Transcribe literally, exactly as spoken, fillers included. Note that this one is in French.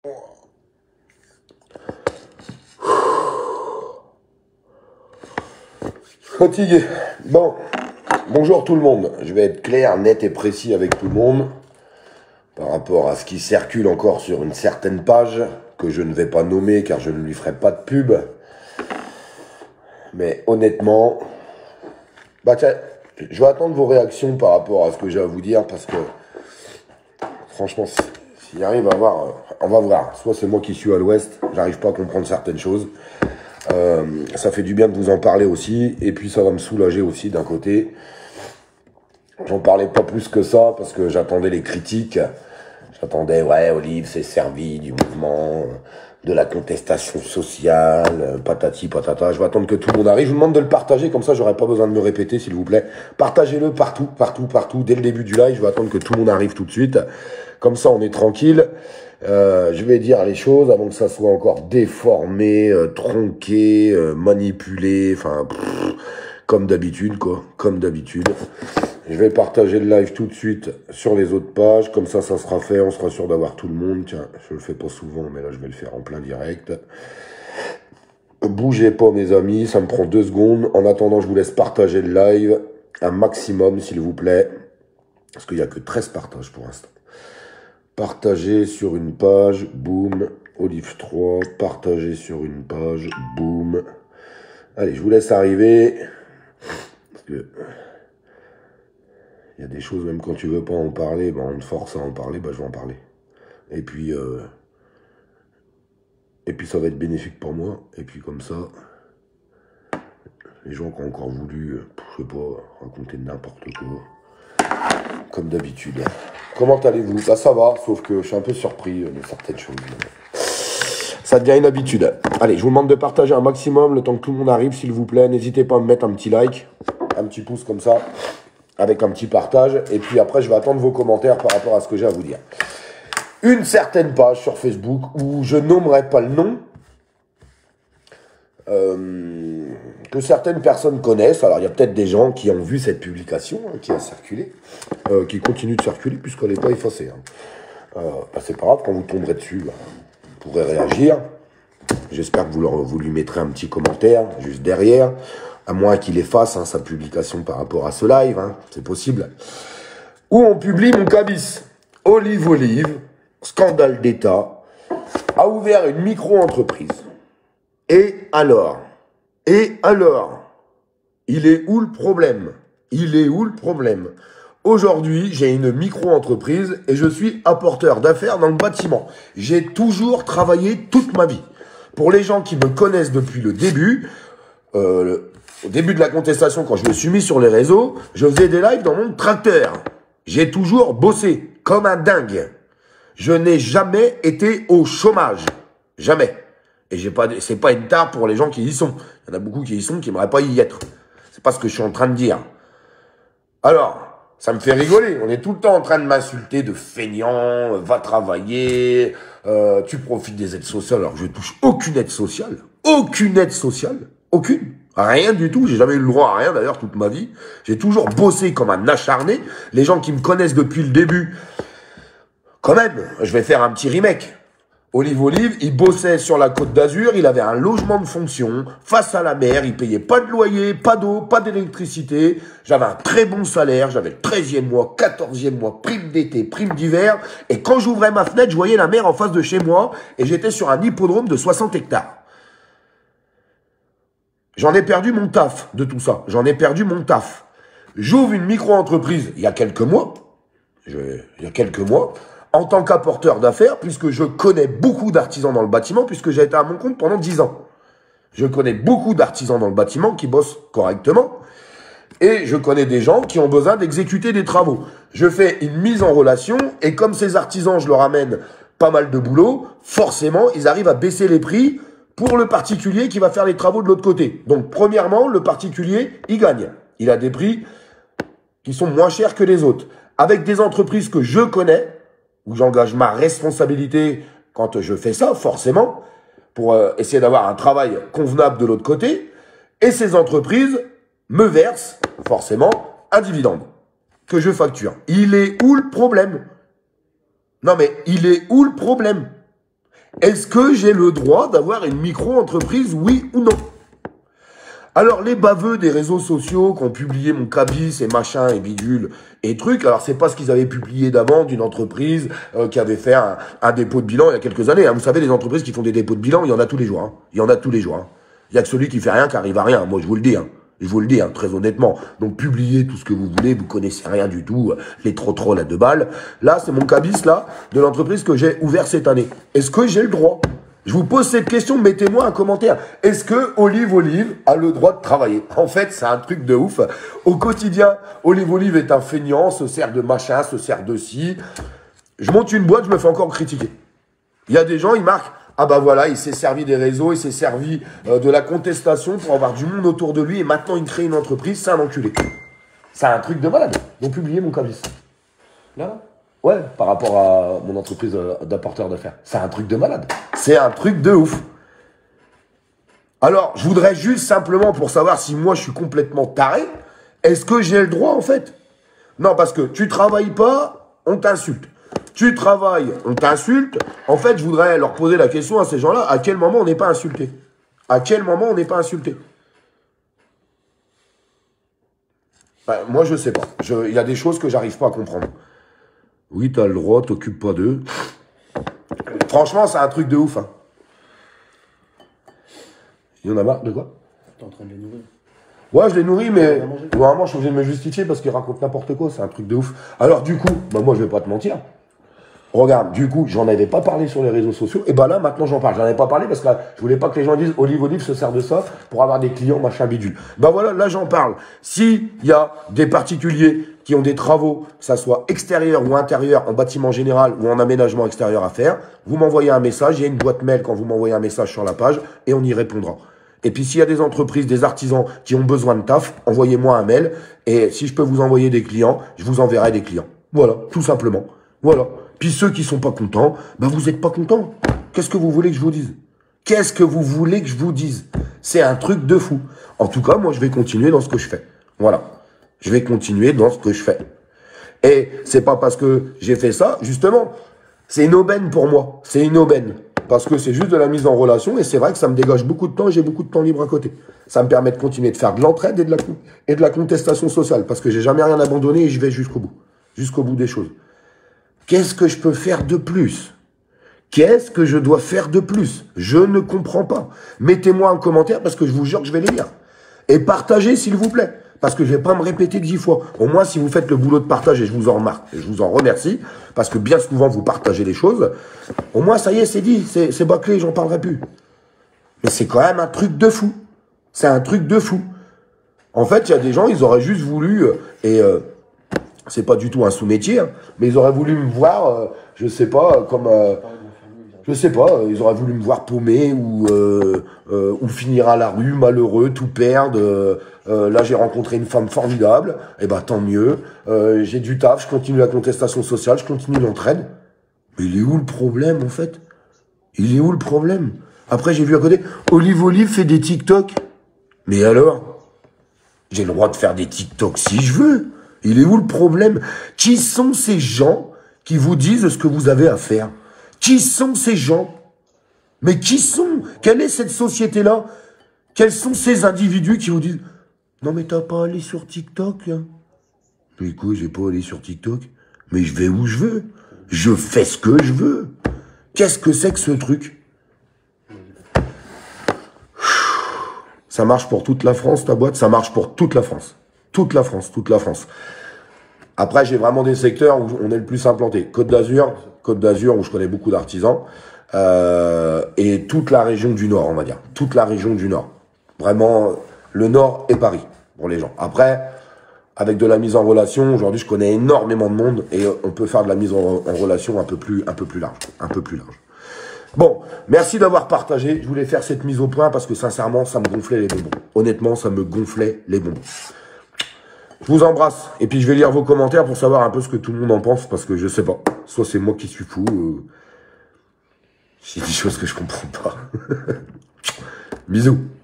Fatigué. Bon, bonjour tout le monde. Je vais être clair, net et précis avec tout le monde par rapport à ce qui circule encore sur une certaine page que je ne vais pas nommer car je ne lui ferai pas de pub. Mais honnêtement, bah tiens, je vais attendre vos réactions par rapport à ce que j'ai à vous dire parce que franchement, s'il arrive à voir, on va voir. Soit c'est moi qui suis à l'ouest, j'arrive pas à comprendre certaines choses. Euh, ça fait du bien de vous en parler aussi, et puis ça va me soulager aussi d'un côté. J'en parlais pas plus que ça parce que j'attendais les critiques. J'attendais, ouais, Olive s'est servi du mouvement, de la contestation sociale, patati patata. Je vais attendre que tout le monde arrive. Je vous demande de le partager, comme ça j'aurai pas besoin de me répéter, s'il vous plaît. Partagez-le partout, partout, partout, dès le début du live. Je vais attendre que tout le monde arrive tout de suite. Comme ça, on est tranquille. Euh, je vais dire les choses avant que ça soit encore déformé, euh, tronqué, euh, manipulé, enfin, pff, comme d'habitude, quoi, comme d'habitude. Je vais partager le live tout de suite sur les autres pages, comme ça, ça sera fait, on sera sûr d'avoir tout le monde. Tiens, je le fais pas souvent, mais là, je vais le faire en plein direct. Bougez pas, mes amis, ça me prend deux secondes. En attendant, je vous laisse partager le live un maximum, s'il vous plaît, parce qu'il n'y a que treize partages pour l'instant. Partager sur une page, boum, Olive trois, partager sur une page, boum. Allez, je vous laisse arriver. Parce que il y a des choses, même quand tu veux pas en parler, ben on te force à en parler, ben je vais en parler. Et puis, euh, et puis ça va être bénéfique pour moi. Et puis comme ça, les gens qui ont encore voulu, je sais pas, raconter n'importe quoi, comme d'habitude. Comment allez-vous? Bah ça va, sauf que je suis un peu surpris de certaines choses. Ça devient une habitude. Allez, je vous demande de partager un maximum le temps que tout le monde arrive, s'il vous plaît. N'hésitez pas à me mettre un petit like, un petit pouce comme ça, avec un petit partage. Et puis après, je vais attendre vos commentaires par rapport à ce que j'ai à vous dire. Une certaine page sur Facebook où je nommerai pas le nom, euh, que certaines personnes connaissent. Alors, il y a peut-être des gens qui ont vu cette publication, hein, qui a circulé, euh, qui continue de circuler, puisqu'elle n'est pas effacée. Hein. Euh, bah, c'est pas grave, quand vous tomberez dessus, bah, vous pourrez réagir. J'espère que vous, leur, vous lui mettrez un petit commentaire, juste derrière, à moins qu'il efface hein, sa publication par rapport à ce live, hein, c'est possible. Où on publie mon cabis. Olive Olive, scandale d'État, a ouvert une micro-entreprise. Et alors Et alors Il est où le problème Il est où le problème Aujourd'hui, j'ai une micro-entreprise et je suis apporteur d'affaires dans le bâtiment. J'ai toujours travaillé toute ma vie. Pour les gens qui me connaissent depuis le début, euh, le, au début de la contestation, quand je me suis mis sur les réseaux, je faisais des lives dans mon tracteur. J'ai toujours bossé comme un dingue. Je n'ai jamais été au chômage. Jamais. Et j'ai pas, c'est pas une tare pour les gens qui y sont. Il y en a beaucoup qui y sont, qui n'aimeraient pas y être. C'est pas ce que je suis en train de dire. Alors, ça me fait rigoler. On est tout le temps en train de m'insulter de feignant, euh, va travailler, euh, tu profites des aides sociales. Alors que je touche aucune aide sociale. Aucune aide sociale. Aucune. Rien du tout. J'ai jamais eu le droit à rien d'ailleurs toute ma vie. J'ai toujours bossé comme un acharné. Les gens qui me connaissent depuis le début, quand même, je vais faire un petit remake. Olive Olive, il bossait sur la Côte d'Azur, il avait un logement de fonction, face à la mer, il payait pas de loyer, pas d'eau, pas d'électricité, j'avais un très bon salaire, j'avais le treizième mois, quatorzième mois, prime d'été, prime d'hiver, et quand j'ouvrais ma fenêtre, je voyais la mer en face de chez moi, et j'étais sur un hippodrome de soixante hectares. J'en ai perdu mon taf de tout ça, j'en ai perdu mon taf. J'ouvre une micro-entreprise il y a quelques mois, je, il y a quelques mois, en tant qu'apporteur d'affaires, puisque je connais beaucoup d'artisans dans le bâtiment, puisque j'ai été à mon compte pendant dix ans. Je connais beaucoup d'artisans dans le bâtiment qui bossent correctement, et je connais des gens qui ont besoin d'exécuter des travaux. Je fais une mise en relation, et comme ces artisans, je leur amène pas mal de boulot, forcément, ils arrivent à baisser les prix pour le particulier qui va faire les travaux de l'autre côté. Donc, premièrement, le particulier, il gagne. Il a des prix qui sont moins chers que les autres. Avec des entreprises que je connais, où j'engage ma responsabilité quand je fais ça, forcément, pour euh, essayer d'avoir un travail convenable de l'autre côté, et ces entreprises me versent, forcément, un dividende que je facture. Il est où le problème? Non mais, il est où le problème? Est-ce que j'ai le droit d'avoir une micro-entreprise, oui ou non? Alors, les baveux des réseaux sociaux qui ont publié mon cabis et machin et bidule et trucs, alors c'est pas ce qu'ils avaient publié d'avant d'une entreprise euh, qui avait fait un, un dépôt de bilan il y a quelques années. Hein. Vous savez, les entreprises qui font des dépôts de bilan, il y en a tous les jours. Hein. Il y en a tous les jours. Hein. Il y a que celui qui fait rien qui arrive à rien. Moi, je vous le dis. Hein. Je vous le dis, hein, très honnêtement. Donc, publiez tout ce que vous voulez, vous connaissez rien du tout, les trop trop à deux balles. Là, c'est mon cabis, là, de l'entreprise que j'ai ouvert cette année. Est-ce que j'ai le droit? Je vous pose cette question, mettez-moi un commentaire. Est-ce que Olive Olive a le droit de travailler? En fait, c'est un truc de ouf. Au quotidien, Olive Olive est un feignant, se sert de machin, se sert de ci. Je monte une boîte, je me fais encore critiquer. Il y a des gens, ils marquent, ah bah voilà, il s'est servi des réseaux, il s'est servi euh, de la contestation pour avoir du monde autour de lui et maintenant il crée une entreprise, c'est un enculé. C'est un truc de malade. Donc publiez mon cabis. Là Ouais, par rapport à mon entreprise d'apporteur d'affaires. C'est un truc de malade. C'est un truc de ouf. Alors, je voudrais juste simplement pour savoir si moi je suis complètement taré, est-ce que j'ai le droit en fait? Non, parce que tu travailles pas, on t'insulte. Tu travailles, on t'insulte. En fait, je voudrais leur poser la question à ces gens-là, à quel moment on n'est pas insulté? À quel moment on n'est pas insulté? Ben, moi, je sais pas. Il y a des choses que j'arrive pas à comprendre. Oui, t'as le droit, t'occupes pas d'eux. Franchement, c'est un truc de ouf. Hein. Il y en a marre de quoi? T'es en train de les nourrir. Ouais, je les nourris, mais vraiment, je suis obligé de me justifier parce qu'ils racontent n'importe quoi. C'est un truc de ouf. Alors, du coup, bah, moi, je vais pas te mentir. Regarde, du coup, j'en avais pas parlé sur les réseaux sociaux. Et bah là, maintenant, j'en parle. J'en avais pas parlé parce que là, je voulais pas que les gens disent Olive Olive se sert de ça pour avoir des clients, machin bidule. Bah voilà, là, j'en parle. S'il y a des particuliers qui ont des travaux, que ça soit extérieur ou intérieur, en bâtiment général ou en aménagement extérieur à faire, vous m'envoyez un message. Il y a une boîte mail quand vous m'envoyez un message sur la page et on y répondra. Et puis, s'il y a des entreprises, des artisans qui ont besoin de taf, envoyez-moi un mail. Et si je peux vous envoyer des clients, je vous enverrai des clients. Voilà, tout simplement. Voilà. Puis ceux qui sont pas contents, ben vous êtes pas contents. Qu'est-ce que vous voulez que je vous dise? Qu'est-ce que vous voulez que je vous dise? C'est un truc de fou. En tout cas, moi, je vais continuer dans ce que je fais. Voilà. Je vais continuer dans ce que je fais. Et c'est pas parce que j'ai fait ça, justement. C'est une aubaine pour moi. C'est une aubaine. Parce que c'est juste de la mise en relation et c'est vrai que ça me dégage beaucoup de temps et j'ai beaucoup de temps libre à côté. Ça me permet de continuer de faire de l'entraide et de la, et de la contestation sociale parce que j'ai jamais rien abandonné et je vais jusqu'au bout. Jusqu'au bout des choses. Qu'est-ce que je peux faire de plus? Qu'est-ce que je dois faire de plus? Je ne comprends pas. Mettez-moi un commentaire parce que je vous jure que je vais les lire. Et partagez s'il vous plaît. Parce que je ne vais pas me répéter dix fois. Au moins, si vous faites le boulot de partage, et je vous en remarque, et je vous en remercie, parce que bien souvent, vous partagez les choses, au moins, ça y est, c'est dit, c'est bâclé, j'en parlerai plus. Mais c'est quand même un truc de fou. C'est un truc de fou. En fait, il y a des gens, ils auraient juste voulu, euh, et euh, c'est pas du tout un sous-métier, hein, mais ils auraient voulu me voir, euh, je sais pas, comme... Euh, Je sais pas, euh, ils auraient voulu me voir paumé ou, euh, euh, ou finir à la rue, malheureux, tout perdre. Euh, euh, là, j'ai rencontré une femme formidable. Eh ben, tant mieux. Euh, j'ai du taf, je continue la contestation sociale, je continue l'entraide. Mais il est où le problème, en fait? Il est où le problème? Après, j'ai vu à côté, Olive Olive fait des TikTok. Mais alors? J'ai le droit de faire des TikTok si je veux. Il est où le problème? Qui sont ces gens qui vous disent ce que vous avez à faire? Qui sont ces gens? Mais qui sont? Quelle est cette société-là? Quels sont ces individus qui vous disent « Non mais t'as pas allé sur TikTok hein ?» Mais quoi, j'ai pas allé sur TikTok? Mais je vais où je veux. Je fais ce que je veux. Qu'est-ce que c'est que ce truc? Ça marche pour toute la France, ta boîte? Ça marche pour toute la France. Toute la France, toute la France. Après, j'ai vraiment des secteurs où on est le plus implanté. Côte d'Azur, Côte d'Azur, où je connais beaucoup d'artisans, euh, et toute la région du Nord, on va dire. Toute la région du Nord. Vraiment, le Nord et Paris, pour les gens. Après, avec de la mise en relation, aujourd'hui, je connais énormément de monde, et on peut faire de la mise en, en relation un peu plus, un peu plus large. Un peu plus large. Bon, merci d'avoir partagé. Je voulais faire cette mise au point parce que, sincèrement, ça me gonflait les bonbons. Honnêtement, ça me gonflait les bonbons. Je vous embrasse. Et puis, je vais lire vos commentaires pour savoir un peu ce que tout le monde en pense. Parce que je sais pas. Soit c'est moi qui suis fou. Euh... J'ai des choses que je comprends pas. Bisous.